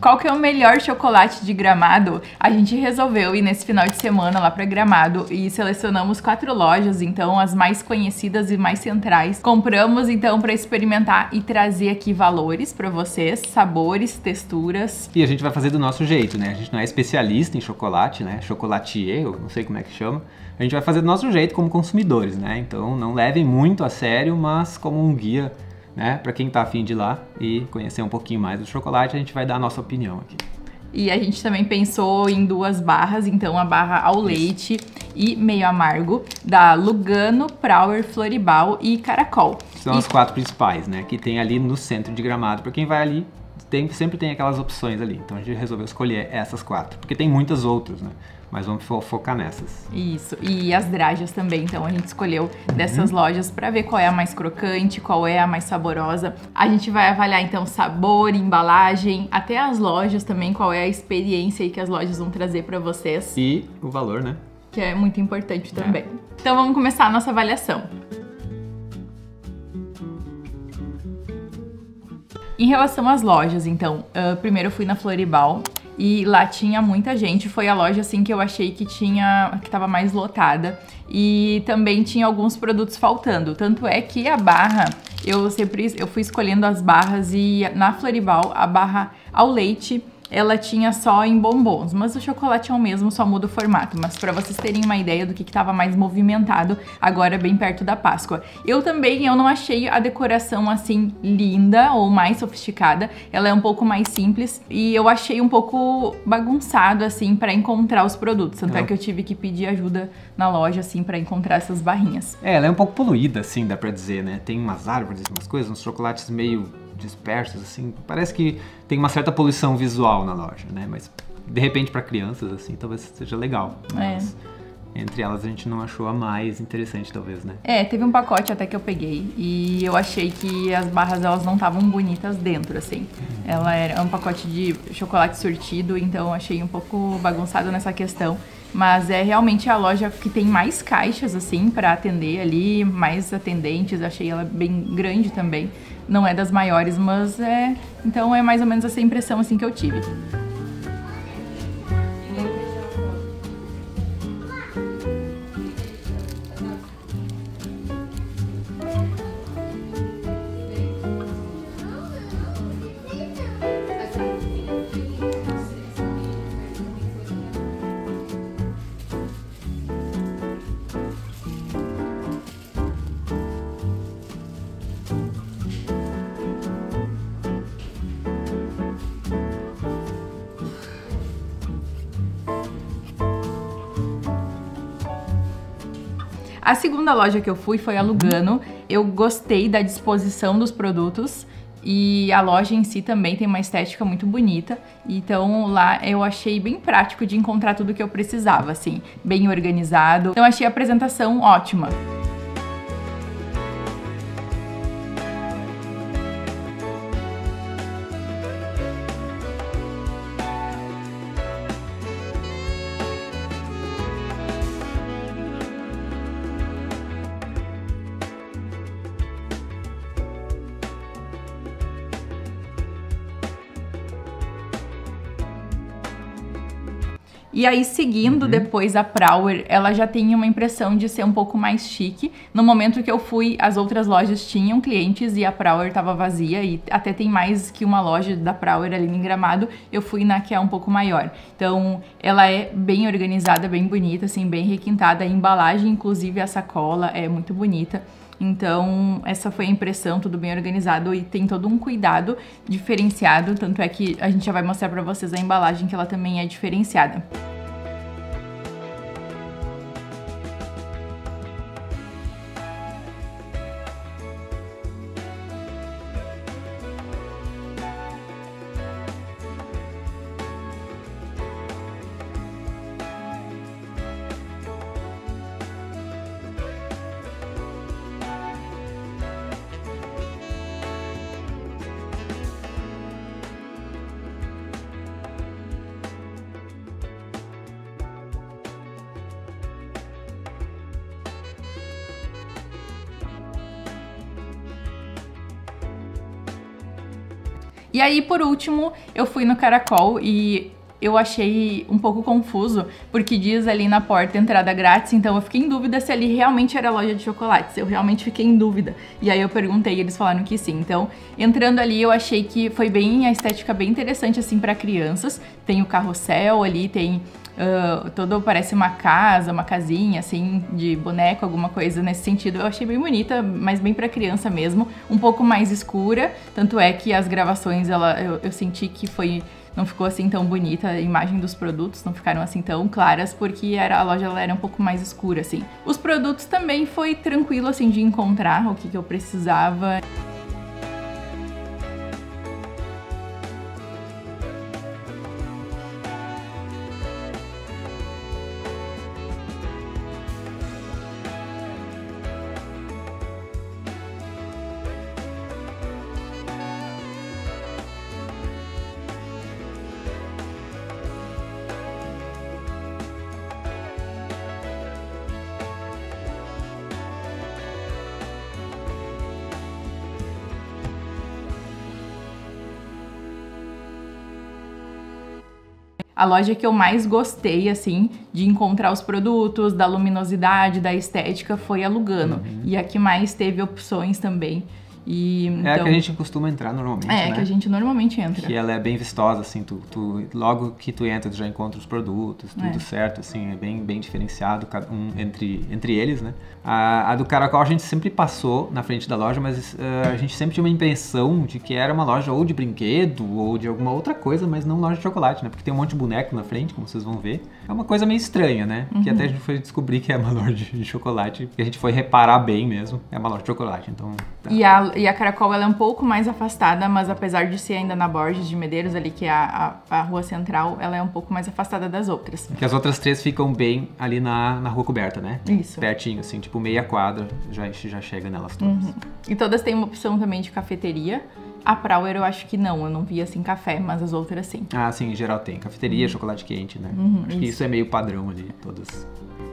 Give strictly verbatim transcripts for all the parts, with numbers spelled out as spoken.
Qual que é o melhor chocolate de Gramado? A gente resolveu ir nesse final de semana lá pra Gramado e selecionamos quatro lojas, então as mais conhecidas e mais centrais. Compramos então pra experimentar e trazer aqui valores pra vocês, sabores, texturas. E a gente vai fazer do nosso jeito, né? A gente não é especialista em chocolate, né? Chocolatier, eu não sei como é que chama. A gente vai fazer do nosso jeito como consumidores, né? Então não levem muito a sério, mas como um guia, né? Para quem tá afim de ir lá e conhecer um pouquinho mais do chocolate, a gente vai dar a nossa opinião aqui. E a gente também pensou em duas barras, então a barra ao leite e meio amargo, da Lugano, Prauer, Floribal e Caracol. São e... as quatro principais, né? Que tem ali no centro de Gramado. Para quem vai ali, tem, sempre tem aquelas opções ali. Então a gente resolveu escolher essas quatro, porque tem muitas outras, né? Mas vamos fo focar nessas. Isso, e as drajas também, então a gente escolheu dessas uhum. lojas para ver qual é a mais crocante, qual é a mais saborosa. A gente vai avaliar então sabor, embalagem, até as lojas também, qual é a experiência aí que as lojas vão trazer para vocês. E o valor, né? Que é muito importante também. É. Então vamos começar a nossa avaliação. Em relação às lojas, então, uh, primeiro eu fui na Floribal. E lá tinha muita gente, foi a loja assim que eu achei que tinha, que tava mais lotada. E também tinha alguns produtos faltando, tanto é que a barra, eu sempre, eu fui escolhendo as barras e na Floribal, a barra ao leite, ela tinha só em bombons, mas o chocolate é o mesmo, só muda o formato. Mas para vocês terem uma ideia do que estava mais movimentado agora bem perto da Páscoa. Eu também, eu não achei a decoração assim linda ou mais sofisticada, ela é um pouco mais simples e eu achei um pouco bagunçado assim para encontrar os produtos, tanto é. é que eu tive que pedir ajuda na loja assim para encontrar essas barrinhas. É, ela é um pouco poluída assim, dá pra dizer, né? Tem umas árvores, umas coisas, uns chocolates meio dispersos, assim, parece que tem uma certa poluição visual na loja, né? Mas de repente para crianças, assim, talvez seja legal. Mas é. Entre elas a gente não achou a mais interessante, talvez, né? É, teve um pacote até que eu peguei e eu achei que as barras elas não estavam bonitas dentro, assim. Uhum. Ela era um pacote de chocolate sortido, então eu achei um pouco bagunçado nessa questão. Mas é realmente a loja que tem mais caixas, assim, para atender ali, mais atendentes. Achei ela bem grande também. Não é das maiores, mas é... Então é mais ou menos essa impressão, assim, que eu tive. A segunda loja que eu fui foi a Lugano. Eu gostei da disposição dos produtos e a loja em si também tem uma estética muito bonita. Então lá eu achei bem prático de encontrar tudo que eu precisava, assim, bem organizado. Então achei a apresentação ótima. E aí, seguindo uhum. depois a Prauer, ela já tem uma impressão de ser um pouco mais chique. No momento que eu fui, as outras lojas tinham clientes e a Prauer estava vazia. E até tem mais que uma loja da Prauer ali em Gramado. Eu fui na que é um pouco maior. Então, ela é bem organizada, bem bonita, assim, bem requintada. A embalagem, inclusive a sacola, é muito bonita. Então, essa foi a impressão, tudo bem organizado e tem todo um cuidado diferenciado, tanto é que a gente já vai mostrar pra vocês a embalagem, que ela também é diferenciada. E aí, por último, eu fui no Caracol e eu achei um pouco confuso, porque diz ali na porta entrada grátis, então eu fiquei em dúvida se ali realmente era loja de chocolates, eu realmente fiquei em dúvida. E aí eu perguntei e eles falaram que sim. Então, entrando ali, eu achei que foi bem, a estética bem interessante, assim, para crianças. Tem o carrossel ali, tem uh, todo, parece uma casa, uma casinha, assim, de boneco, alguma coisa nesse sentido. Eu achei bem bonita, mas bem para criança mesmo, um pouco mais escura, tanto é que as gravações, ela, eu, eu senti que foi... Não ficou assim tão bonita, a imagem dos produtos não ficaram assim tão claras, porque era, a loja ela era um pouco mais escura, assim. Os produtos também foi tranquilo, assim, de encontrar o que, que eu precisava. A loja que eu mais gostei, assim, de encontrar os produtos, da luminosidade, da estética, foi a Lugano. Uhum. E a que mais teve opções também. E, então, é a que a gente costuma entrar normalmente, É, né? que a gente normalmente entra. Que ela é bem vistosa, assim, tu, tu, logo que tu entra, tu já encontra os produtos, tudo é. certo, assim, é bem, bem diferenciado um, entre, entre eles, né? A, a do Caracol a gente sempre passou na frente da loja, mas uh, a gente sempre tinha uma impressão de que era uma loja ou de brinquedo ou de alguma outra coisa, mas não loja de chocolate, né? Porque tem um monte de boneco na frente, como vocês vão ver. É uma coisa meio estranha, né? Uhum. Que até a gente foi descobrir que é uma loja de chocolate, que a gente foi reparar bem mesmo, é uma loja de chocolate, então... Tá. E a E a Caracol, ela é um pouco mais afastada, mas apesar de ser ainda na Borges de Medeiros, ali que é a, a, a rua central, ela é um pouco mais afastada das outras. Porque as outras três ficam bem ali na, na rua coberta, né? Isso. Pertinho, assim, tipo meia quadra, já, já chega nelas todas. Uhum. E todas têm uma opção também de cafeteria. A Prauer eu acho que não, eu não vi assim café, mas as outras sim. Ah, sim, em geral tem. Cafeteria, uhum. chocolate quente, né? Uhum, acho que isso é meio padrão ali, todas.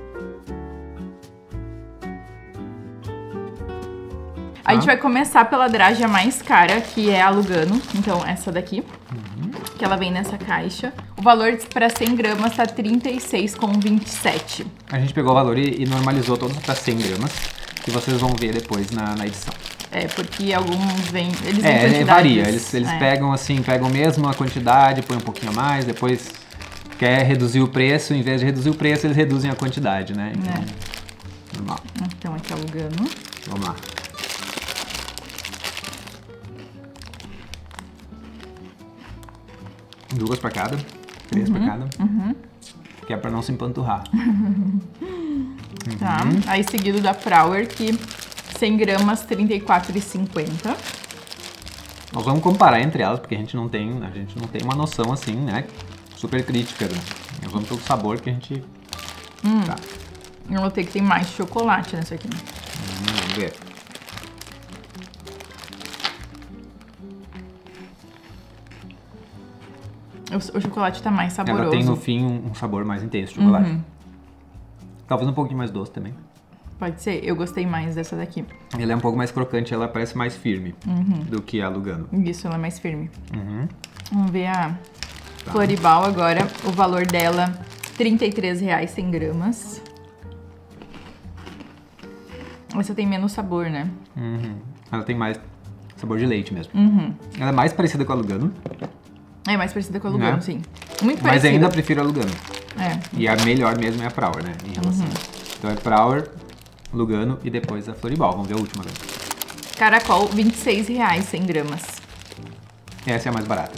A gente vai começar pela draja mais cara, que é a Lugano. Então, essa daqui, uhum. que ela vem nessa caixa. O valor para cem gramas tá trinta e seis reais e vinte e sete centavos. A gente pegou o valor e, e normalizou todos para cem gramas, que vocês vão ver depois na, na edição. É, porque alguns vêm... Eles vêm é, quantidades. varia. Eles, eles é. pegam assim, pegam mesmo a quantidade, põem um pouquinho a mais, depois quer reduzir o preço, em vez de reduzir o preço, eles reduzem a quantidade, né? Então, é. normal. Então, aqui é a Lugano. Vamos lá. Duas pra cada, três uhum, pra cada, uhum. que é pra não se empanturrar. Uhum. Tá, aí seguido da Prauer, que cem gramas, trinta e quatro reais e cinquenta centavos. Nós vamos comparar entre elas, porque a gente não tem, a gente não tem uma noção assim, né, super crítica. Né? Nós vamos pelo sabor que a gente... Hum, tá. Eu notei que tem mais chocolate nessa aqui. Hum, vamos ver. O, o chocolate tá mais saboroso. Ela tem no fim um, um sabor mais intenso de chocolate. Uhum. Talvez um pouquinho mais doce também. Pode ser, eu gostei mais dessa daqui. Ela é um pouco mais crocante, ela parece mais firme uhum. do que a Lugano. Isso, ela é mais firme. Uhum. Vamos ver a tá. Floribal agora. O valor dela, trinta e três reais, cem gramas. Essa tem menos sabor, né? Uhum. Ela tem mais sabor de leite mesmo. Uhum. Ela é mais parecida com a Lugano. É mais parecida com a Lugano, né? Sim. Muito parecida. Mas ainda prefiro a Lugano. É. E a melhor mesmo é a Prauer, né? Em relação. Uhum. Então é Prauer, Lugano e depois a Floribal. Vamos ver a última agora. Caracol, vinte e seis reais, cem gramas. Essa é a mais barata.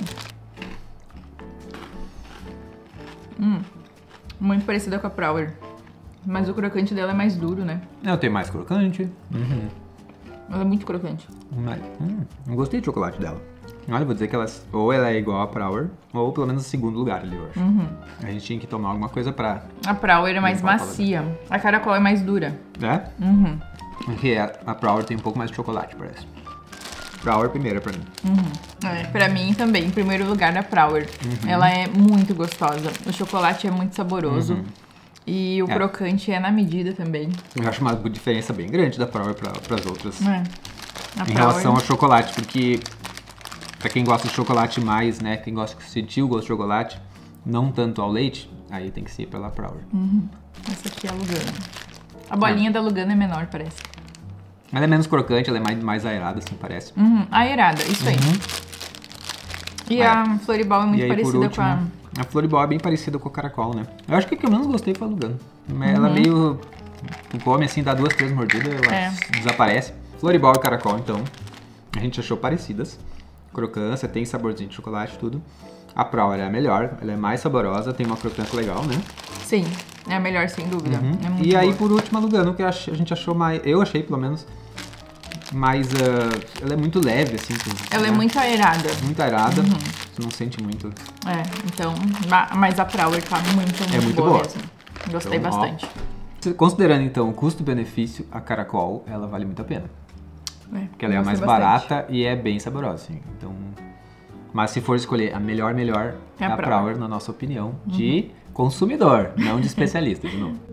Uhum. Hum. Muito parecida com a Prauer. Mas o crocante dela é mais duro, né? Eu tenho mais crocante. Uhum. Ela é muito crocante. Mas, hum, não gostei de chocolate dela. Olha, vou dizer que ela, ou ela é igual a Prauer, ou pelo menos o segundo lugar ali, eu acho. Uhum. A gente tinha que tomar alguma coisa pra... A Prauer é mais macia. A Caracol é mais dura. É? Uhum. Porque a Prauer tem um pouco mais de chocolate, parece. Prauer primeira pra mim. Uhum. É, pra mim também, em primeiro lugar a Prauer. Uhum. Ela é muito gostosa. O chocolate é muito saboroso. Uhum. E o é. crocante é na medida também. Eu acho uma diferença bem grande da Prauer para as outras. É. Em relação ao chocolate, porque Pra quem gosta de chocolate mais, né? Quem gosta de sentir o gosto de chocolate, não tanto ao leite, aí tem que ser pela Prawer. Uhum. Essa aqui é a Lugano. A bolinha é. da Lugano é menor, parece. Ela é menos crocante, ela é mais, mais aerada, assim, parece. Uhum. Aerada, isso aí. Uhum. E é. a Floribal é muito aí, parecida último, com a... A Floribal é bem parecida com a Caracol, né? Eu acho que o que eu menos gostei foi a Lugano. Ela uhum. meio... Tu come assim, dá duas, três mordidas, ela é. desaparece. Floribal e Caracol, então, a gente achou parecidas. Crocância, tem saborzinho de chocolate, tudo. A Prawer é a melhor, ela é mais saborosa, tem uma crocância legal, né? Sim, é a melhor, sem dúvida. Uhum. É muito e aí, boa. por último, a Lugano, que a gente achou mais... Eu achei, pelo menos, mais... Uh, ela é muito leve, assim. Ela né? é muito aerada. Muito aerada, uhum. Você não sente muito... É, então... Mas a Prawer tá muito, muito, é muito boa, boa mesmo. Gostei então, bastante. Ó, considerando, então, o custo-benefício, a Caracol, ela vale muito a pena. É, porque ela é a mais bastante. barata e é bem saborosa, assim. Então... Mas se for escolher a melhor, melhor, é a, a Prawer. Prawer, na nossa opinião, uhum. de consumidor, não de especialista, de novo.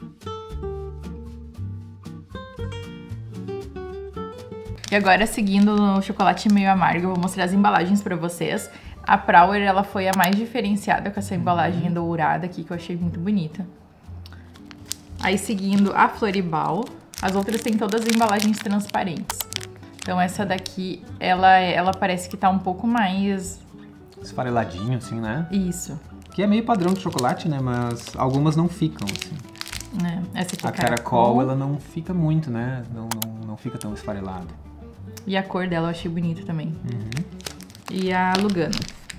E agora, seguindo no chocolate meio amargo, eu vou mostrar as embalagens pra vocês. A Prawer, ela foi a mais diferenciada com essa embalagem uhum. dourada aqui, que eu achei muito bonita. Aí, seguindo a Floribal, as outras têm todas as embalagens transparentes. Então essa daqui, ela, ela parece que tá um pouco mais... esfareladinho, assim, né? Isso. Que é meio padrão de chocolate, né? Mas algumas não ficam, assim. É, essa aqui é a Caracol, Caracol, ela não fica muito, né? Não, não, não fica tão esfarelada. E a cor dela eu achei bonita também. Uhum. E a Lugano.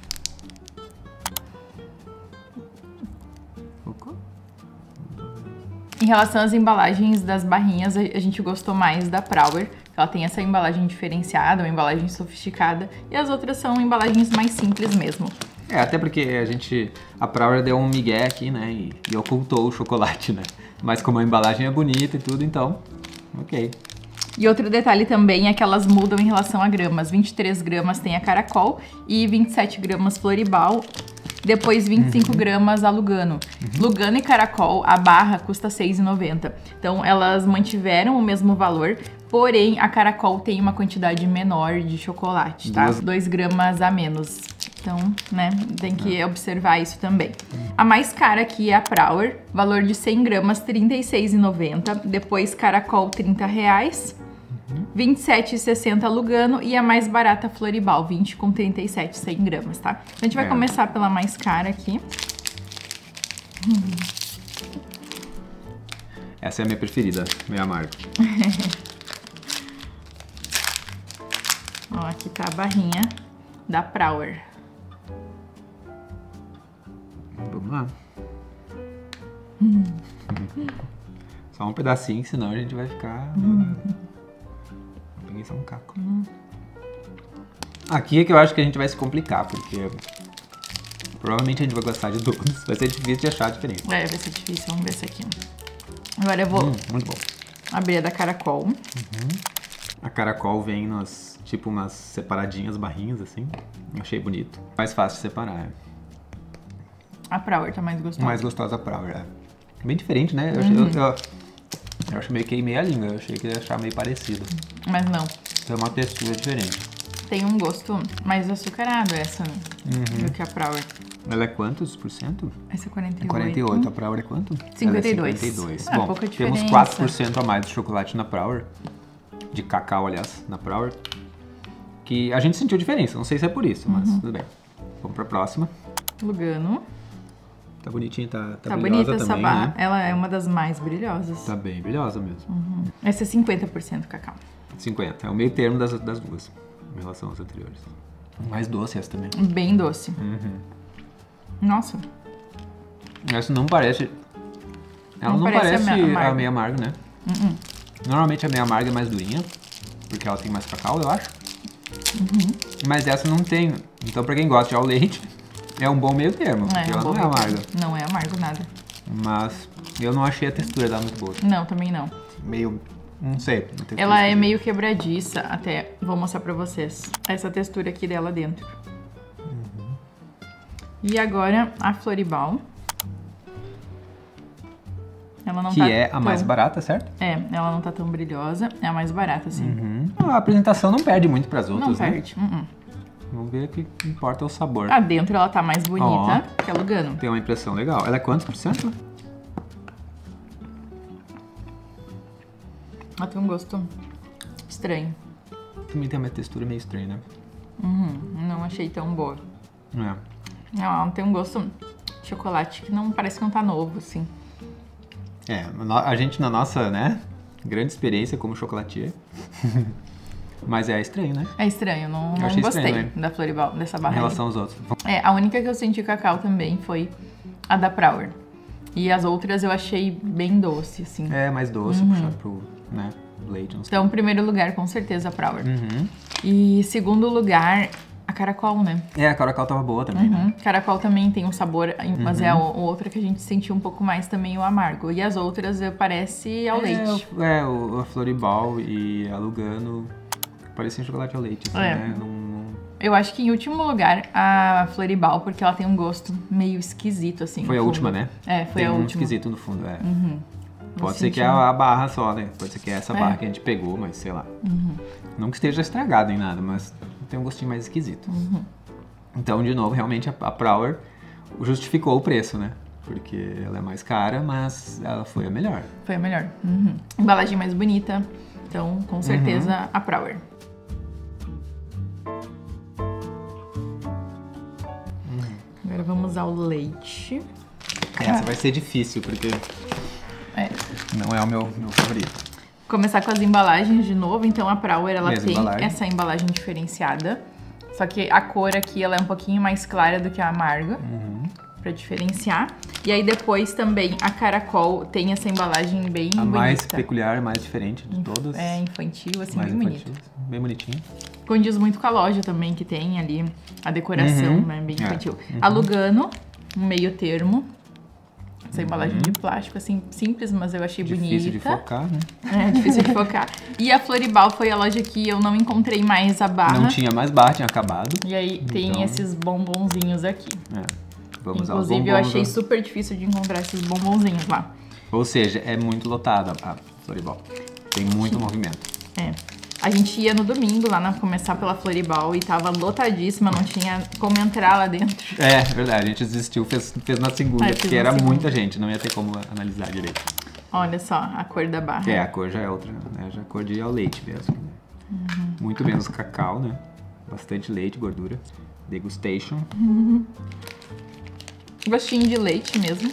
Em relação às embalagens das barrinhas, a gente gostou mais da Prawer. Ela tem essa embalagem diferenciada, uma embalagem sofisticada, e as outras são embalagens mais simples mesmo. É, até porque a gente, a Prawer deu um migué aqui, né, e, e ocultou o chocolate, né. Mas como a embalagem é bonita e tudo, então, ok. E outro detalhe também é que elas mudam em relação a gramas. vinte e três gramas tem a Caracol e vinte e sete gramas Floribal. Depois vinte e cinco uhum. gramas a Lugano. Uhum. Lugano e Caracol, a barra custa seis reais e noventa centavos. Então elas mantiveram o mesmo valor, porém a Caracol tem uma quantidade menor de chocolate, tá? Duas... dois gramas a menos. Então, né, tem que ah. observar isso também. Uhum. A mais cara aqui é a Prawer, valor de cem gramas, trinta e seis reais e noventa centavos. Depois Caracol, trinta reais. vinte e sete reais e sessenta centavos Lugano e a mais barata Floribal, vinte com trinta e sete, cem gramas, tá? A gente vai é. começar pela mais cara aqui. Essa é a minha preferida, meio amarga. Ó, aqui tá a barrinha da Prawer. Vamos lá. Hum. Só um pedacinho, senão a gente vai ficar... Hum. Peguei só um caco. Hum. Aqui é que eu acho que a gente vai se complicar, porque provavelmente a gente vai gostar de todos. Vai ser difícil de achar a diferença. É, vai ser difícil. Vamos ver esse aqui. Agora eu vou hum, muito bom. abrir a da Caracol. Uhum. A Caracol vem nas, tipo, umas separadinhas, barrinhas, assim. Achei bonito. Mais fácil de separar, é. A Prawer tá mais gostosa. Mais gostosa a Prawer, é. Bem diferente, né? Eu, uhum. eu, eu, eu acho meio que meia língua. Eu achei que ia achar meio parecido. Mas não. Tem uma textura diferente. Tem um gosto mais açucarado essa, né? Uhum. Do que a Prawer. Ela é quantos por cento? Essa é quarenta e oito. quarenta e oito. A Prawer é quanto? cinquenta e dois. Ela é cinquenta e dois. Ah, bom, pouca temos quatro por cento a mais de chocolate na Prawer. De cacau, aliás, na Prawer. Que a gente sentiu diferença. Não sei se é por isso, mas uhum. tudo bem. Vamos pra próxima. Lugano. Tá bonitinha, tá, tá, tá brilhosa bonita também, essa barra. Né? Ela é uma das mais brilhosas. Tá bem brilhosa mesmo. Uhum. Essa é cinquenta por cento cacau. cinquenta. É o meio termo das, das duas, em relação às anteriores. Mais doce essa também. Bem doce. Uhum. Nossa. Essa não parece... Ela não, não parece, parece a, a meia amarga, né? Uhum. Normalmente a meia amarga é mais durinha, porque ela tem mais cacau, eu acho. Uhum. Mas essa não tem. Então, pra quem gosta de ao leite, é um bom meio termo, porque é, ela não é amarga. Não é amargo nada. Mas eu não achei a textura dela muito boa. Não, também não. Meio... Não sei. Não ela é meio quebradiça, até. Vou mostrar pra vocês. Essa textura aqui dela dentro. Uhum. E agora a Floribal. Ela não que tá é a tão... mais barata, certo? É, ela não tá tão brilhosa. É a mais barata, sim. Uhum. A apresentação não perde muito pras outras, não perde. né? Uhum. Vamos ver o que importa o sabor. Ah, dentro ela tá mais bonita Ó. que a Lugano. Tem uma impressão legal. Ela é quantos por cento? Ela tem um gosto estranho. Também tem uma textura meio estranha, né? Uhum, não achei tão boa. É. Não, ela tem um gosto de chocolate que não parece que não tá novo, assim. É, a gente na nossa, né, grande experiência como chocolatier. Mas é estranho, né? É estranho, não, Eu não achei gostei estranho, né? da Floribal, dessa Em barra aí. relação aos outros. É, a única que eu senti cacau também foi a da Prauer. E as outras eu achei bem doce, assim. É, mais doce, Uhum. puxado pro, né, leite, não sei. Então, primeiro lugar, com certeza, a Prauer. Uhum. E segundo lugar, a Caracol, né? É, a Caracol tava boa também, né? Uhum. Caracol também tem um sabor, mas é a o- outra que a gente sentiu um pouco mais também o amargo. E as outras eh, parece ao leite. É, o- é, o, a Floribal e a Lugano pareciam chocolate ao leite, assim, É. né? Não, não- Eu acho que em último lugar, a Floribal, porque ela tem um gosto meio esquisito, assim. Foi no a fundo. última, né? É, foi Tem a um última. esquisito no fundo, é. Uhum. Pode Eu ser que senti é um- a barra só, né? Pode ser que é essa É. barra que a gente pegou, mas sei lá. Uhum. Não que esteja estragado em nada, mas tem um gostinho mais esquisito. Uhum. Então, de novo, realmente a, a Prauer justificou o preço, né? Porque ela é mais cara, mas ela foi a melhor. Foi a melhor. Uhum. Embalagem mais bonita. Então, com certeza, Uhum. a Prauer. Agora vamos ao leite. Essa vai ser difícil, porque É. não é o meu, meu favorito. Começar com as embalagens de novo. Então, a Prauer, ela Mesma tem embalagem. essa embalagem diferenciada. Só que a cor aqui, ela é um pouquinho mais clara do que a amarga. Uhum. Pra diferenciar. E aí, depois, também, a Caracol tem essa embalagem bem A bonita. mais peculiar, mais diferente de todas. É, infantil, assim, mais bem bonita. infantil, bem bonitinho. Condiz muito com a loja também, que tem ali a decoração, Uhum. né? Bem É. infantil. Uhum. A Lugano, um meio termo. Essa embalagem Uhum. de plástico, assim, simples, mas eu achei Difícil de bonita. focar, né? É, difícil de focar. E a Floribal foi a loja que eu não encontrei mais a barra. Não tinha mais barra, tinha acabado. E aí tem Então- esses bombonzinhos aqui. É. Vamos aos Inclusive, eu bombons. achei super difícil de encontrar esses bombonzinhos lá. Ou seja, é muito lotada a Floribal. Tem muito movimento. É. A gente ia no domingo lá na começar pela Floribal e tava lotadíssima, não tinha como entrar lá dentro. É, verdade, a gente desistiu, fez, fez na segunda, Ah, eu fiz porque na era segunda. muita gente, não ia ter como analisar direito. Olha só a cor da barra. É, a cor já é outra, né? Já a cor de ao leite mesmo. Uhum. Muito menos cacau, né? Bastante leite, gordura. Degustation. Gostinho de leite mesmo.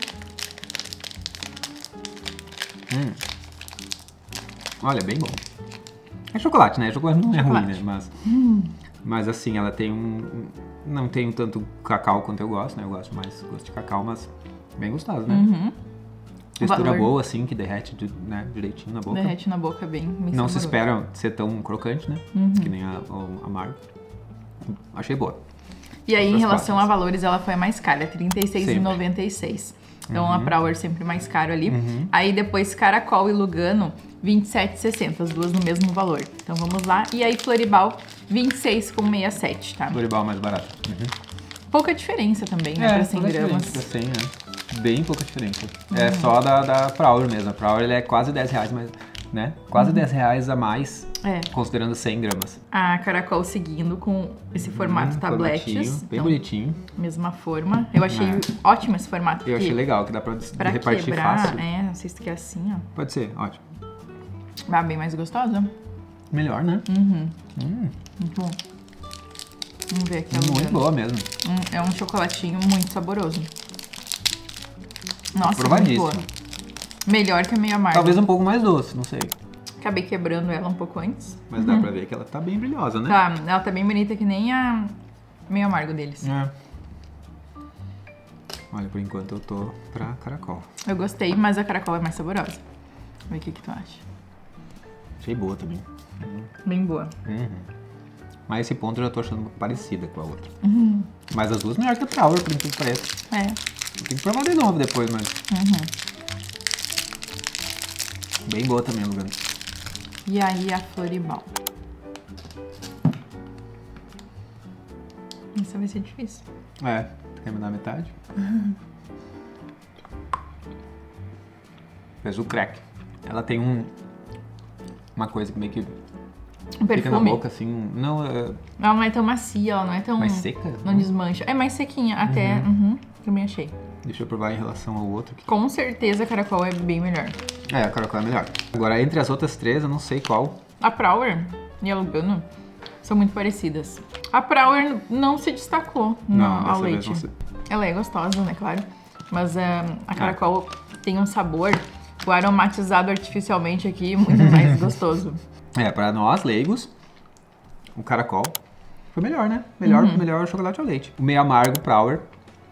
Hum. Olha, bem bom. É chocolate, né? Chocolate não é ruim, Chocolate. né? Mas, mas assim, ela tem um... um- Não tem tanto cacau quanto eu gosto, né? Eu gosto mais gosto de cacau, mas bem gostoso, né? Uhum. Textura Valor. boa, assim, que derrete de- né, direitinho na boca. Derrete na boca bem. bem Não se saboroso. espera ser tão crocante, né? Uhum. Que nem a, a amargo. Achei boa. E aí, em Outras relação próximas. a valores, ela foi a mais cara, trinta e seis reais e noventa e seis centavos. Então, a Prauer sempre mais caro ali. Uhum. Aí, depois, Caracol e Lugano, vinte e sete reais e sessenta centavos, as duas no mesmo valor. Então, vamos lá. E aí, Floribal, vinte e seis reais e sessenta e sete centavos, tá? Floribal mais barato. Uhum. Pouca diferença também, né? pra cem pouca gramas. diferença, cem, né? Bem pouca diferença. Uhum. É só da, da Prauer mesmo. A Prauer ele é quase dez reais, mas, né? Quase dez reais a mais, É. considerando cem gramas. A Caracol seguindo com esse formato Hum, tabletes. formatinho, bem Então, bonitinho. mesma forma. Eu achei É. ótimo esse formato. Eu porque achei legal, que dá pra, Pra repartir quebrar, fácil. é, não sei se tu quer assim, ó. Pode ser, ótimo. Ah, bem mais gostosa. Melhor, né? Uhum. Hum, Muito bom. Vamos ver aqui a muito Lugano. boa mesmo. Hum, é um chocolatinho muito saboroso. Nossa, muito Aprovadíssimo. boa. Melhor que a meio amarga. Talvez um pouco mais doce, não sei. Acabei quebrando ela um pouco antes. Mas dá pra ver que ela tá bem brilhosa, né? Tá, ela tá bem bonita que nem a meio amargo deles. É. Olha, por enquanto eu tô pra Caracol. Eu gostei, mas a Caracol é mais saborosa. Vamos ver o que, que tu acha. Achei boa também. Bem boa. Uhum. Mas esse ponto eu já tô achando parecida com a outra. Mas as duas melhor que a Prauer, por incrível que pareça. É. Tem que provar de novo depois, mas... Uhum. Bem boa também, Lugano. E aí a Floribal. Essa vai ser difícil. É, quer me dar metade? Fez o crack. Ela tem um... Uma coisa que meio que Um perfume. Fica na boca, assim, não... É... Ela não é tão macia, ela não é tão... Mais seca? Não desmancha. É mais sequinha, até... Uhum. Uhum, também achei. Deixa eu provar em relação ao outro aqui. Com certeza a Caracol é bem melhor. É, a Caracol é melhor. Agora, entre as outras três, eu não sei qual. A Prauer e a Lugano são muito parecidas. A Prauer não se destacou não, no, ao leite. Não se... Ela é gostosa, né, claro. Mas uh, a Caracol ah. tem um sabor, o aromatizado artificialmente aqui, muito mais gostoso. É, para nós, leigos, o Caracol foi melhor, né? Melhor, uhum. melhor chocolate ao leite. O meio amargo, Prauer,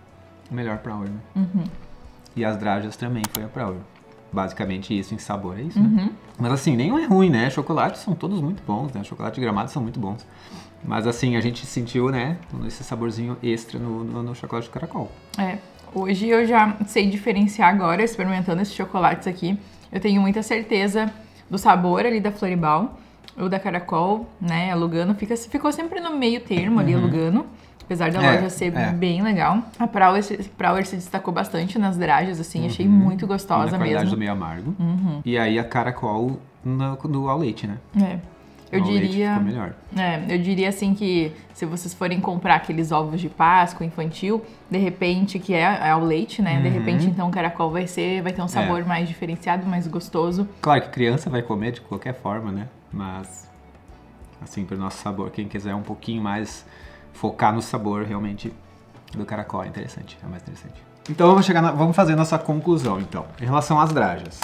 o melhor Prauer, né? Uhum. E as Drajas também foi a Prauer. Basicamente isso em sabor, é isso, uhum. né? Mas assim, nenhum é ruim, né? Chocolates são todos muito bons, né? Chocolate Gramado são muito bons. Mas assim, a gente sentiu, né, esse saborzinho extra no, no, no chocolate de Caracol. É, hoje eu já sei diferenciar agora, experimentando esses chocolates aqui. Eu tenho muita certeza do sabor ali da Floribal, o da Caracol, né, a Lugano, fica, ficou sempre no meio termo ali, uhum. a Lugano. Apesar da é, loja ser é. bem legal. A Prauer, Prauer se destacou bastante nas drajas, assim, uhum. achei muito gostosa mesmo. Na qualidade mesmo. do meio amargo. Uhum. E aí a Caracol no, no ao leite, né? É. Eu ao diria, leite ficou melhor. É, eu diria assim que se vocês forem comprar aqueles ovos de Páscoa infantil, de repente, que é ao leite, né? Uhum. De repente, então, o Caracol vai ser, vai ter um sabor é. mais diferenciado, mais gostoso. Claro que criança vai comer de qualquer forma, né? Mas, assim, pro nosso sabor, quem quiser um pouquinho mais focar no sabor, realmente, do Caracol é interessante, é mais interessante. Então, vamos, chegar na, vamos fazer nossa conclusão, então. Em relação às drajas.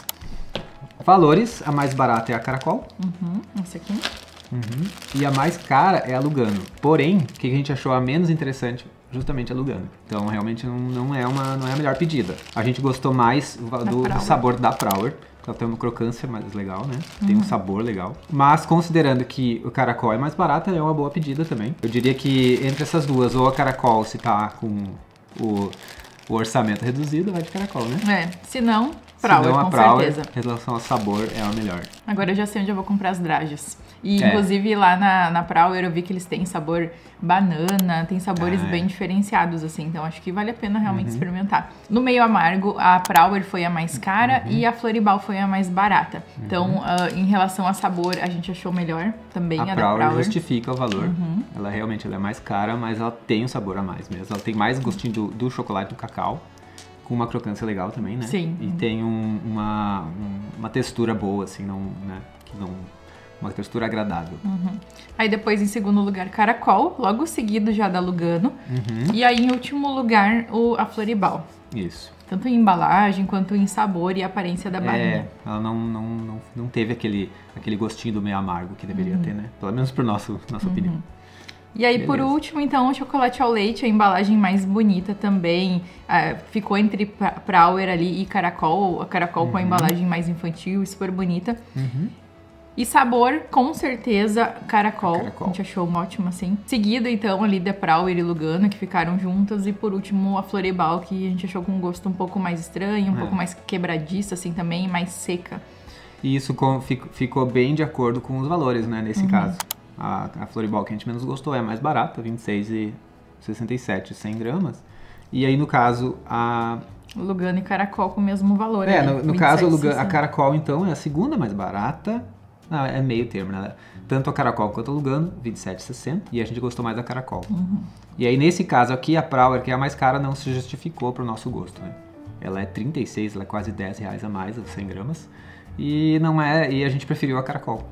Valores, a mais barata é a Caracol. Uhum, essa aqui. Uhum. E a mais cara é a Lugano. Porém, o que a gente achou a menos interessante? Justamente a Lugano. Então, realmente, não, não, é, uma, não é a melhor pedida. A gente gostou mais do, do sabor da Prauer. Ela tem uma crocância mais legal, né? Tem uhum. um sabor legal. Mas, considerando que o Caracol é mais barata, é uma boa pedida também. Eu diria que entre essas duas, ou a Caracol, se tá com o, o orçamento reduzido, vai de Caracol, né? É, se não... Prauer, não, a com Prauer, certeza. Em relação ao sabor, é a melhor. Agora eu já sei onde eu vou comprar as drajas. E, é. inclusive, lá na, na Prauer eu vi que eles têm sabor banana, tem sabores é. bem diferenciados, assim. Então, acho que vale a pena realmente uhum. experimentar. No meio amargo, a Prauer foi a mais cara uhum. e a Floribal foi a mais barata. Uhum. Então, uh, em relação a sabor, a gente achou melhor também a, a da Prauer. A Prauer justifica o valor. Uhum. Ela realmente ela é mais cara, mas ela tem um sabor a mais mesmo. Ela tem mais gostinho do, do chocolate do cacau. Com uma crocância legal também, né? Sim. E tem um, uma, um, uma textura boa, assim, não, né? Que não, uma textura agradável. Uhum. Aí depois, em segundo lugar, Caracol, logo seguido já da Lugano. Uhum. E aí, em último lugar, o, a Floribal. Isso. Tanto em embalagem, quanto em sabor e aparência da barrinha. É, ela não, não, não, não teve aquele, aquele gostinho do meio amargo que deveria uhum. ter, né? Pelo menos por nosso, nossa uhum. opinião. E aí, Beleza. por último, então, o chocolate ao leite, a embalagem mais bonita também. Uh, ficou entre Prauer ali e Caracol. A Caracol uhum. com a embalagem mais infantil e super bonita. Uhum. E sabor, com certeza, Caracol. Caracol. A gente achou um ótimo, assim. Seguido, então, ali da Prauer e Lugano, que ficaram juntas. E, por último, a Floribal, que a gente achou com um gosto um pouco mais estranho, um é. pouco mais quebradiça, assim, também, mais seca. E isso com, fico, ficou bem de acordo com os valores, né, nesse uhum. caso. A, a Floribal que a gente menos gostou é a mais barata, vinte e seis e sessenta e sete, cem gramas. E aí, no caso, a... Lugano e Caracol com o mesmo valor. É, ali, no, no caso, a, Lugano, a Caracol, então, é a segunda mais barata. Ah, é meio termo, né? Tanto a Caracol quanto a Lugano, vinte e sete e sessenta. E a gente gostou mais da Caracol. Uhum. E aí, nesse caso aqui, a Prauer, que é a mais cara, não se justificou para o nosso gosto, né? Ela é trinta e seis, ela é quase dez reais a mais, cem gramas. E, não é, e a gente preferiu a Caracol.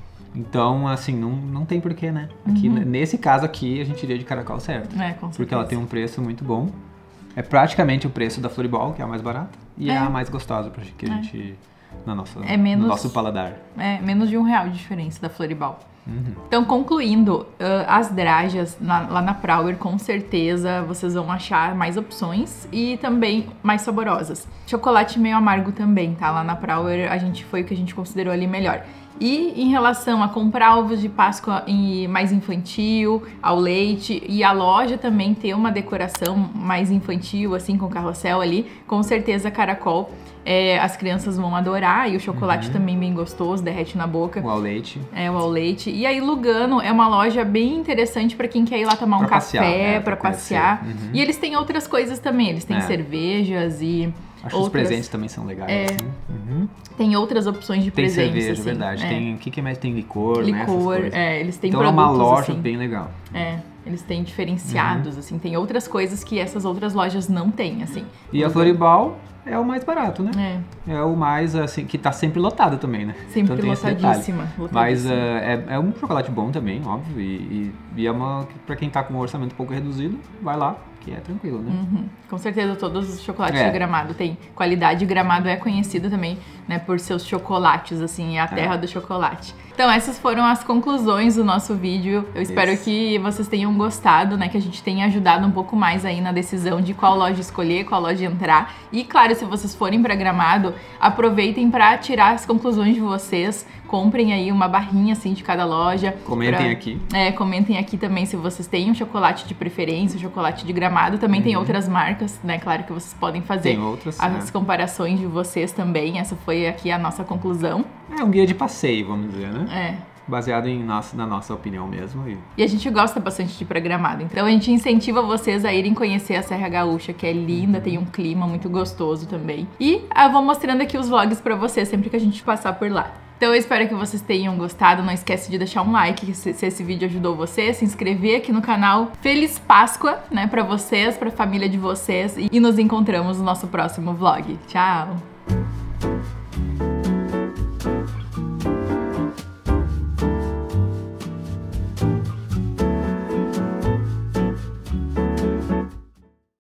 Então, assim, não, não tem porquê, né? Aqui, uhum. Nesse caso aqui, a gente iria de Caracol certo. É, com certeza. Porque ela tem um preço muito bom. É praticamente o preço da Floribal, que é a mais barata. E é, é a mais gostosa pra que a é. gente... Na nossa, é menos, no nosso paladar. É, menos de um real de diferença da Floribal. Uhum. Então, concluindo, uh, as drajas na, lá na Prauer, com certeza vocês vão achar mais opções e também mais saborosas. Chocolate meio amargo também, tá? Lá na Prauer a gente foi o que a gente considerou ali melhor. E em relação a comprar ovos de Páscoa em, mais infantil, ao leite, e a loja também ter uma decoração mais infantil, assim, com carrossel ali, com certeza Caracol é, as crianças vão adorar, e o chocolate uhum. também bem gostoso, derrete na boca. O ao leite. É, o ao leite. E aí Lugano é uma loja bem interessante para quem quer ir lá tomar pra um passear, café, é, para passear. Uhum. E eles têm outras coisas também, eles têm é. cervejas e... Acho outras... que os presentes também são legais. É... Assim. Uhum. Tem outras opções de tem presentes. Tem cerveja, assim, verdade. É. Tem, o que, que mais tem? Licor, Licor, né? é, eles têm então produtos, é uma loja assim, bem legal. É, eles têm diferenciados, uhum. assim, tem outras coisas que essas outras lojas não têm, assim. E a Floribal é o mais barato, né? É. É o mais, assim, que tá sempre lotado também, né? Sempre então, lotadíssima, lotadíssima. Mas uh, é, é um chocolate bom também, óbvio, e, e, e é uma, pra quem tá com um orçamento um pouco reduzido, vai lá, que é tranquilo, né? Uhum. Com certeza, todos os chocolates é. de Gramado têm qualidade. Gramado é conhecida também, né, por seus chocolates, assim, é a terra é. do chocolate. Então, essas foram as conclusões do nosso vídeo. Eu espero Isso. que vocês tenham gostado, né, que a gente tenha ajudado um pouco mais aí na decisão de qual loja escolher, qual loja entrar. E, claro, se vocês forem para Gramado, aproveitem para tirar as conclusões de vocês. Comprem aí uma barrinha, assim, de cada loja. Comentem pra... aqui. É, comentem aqui também se vocês têm um chocolate de preferência, um chocolate de Gramado. Também uhum. tem outras marcas, né? Claro que vocês podem fazer tem outras, as é. comparações de vocês também. Essa foi aqui a nossa conclusão. É um guia de passeio, vamos dizer, né? É. Baseado em nossa, na nossa opinião mesmo. E... e a gente gosta bastante de ir pra Gramado. Então a gente incentiva vocês a irem conhecer a Serra Gaúcha, que é linda, tem um clima muito gostoso também. E eu vou mostrando aqui os vlogs pra vocês sempre que a gente passar por lá. Então eu espero que vocês tenham gostado, não esquece de deixar um like se, se esse vídeo ajudou você, se inscrever aqui no canal. Feliz Páscoa, né, pra vocês, pra família de vocês, e nos encontramos no nosso próximo vlog. Tchau!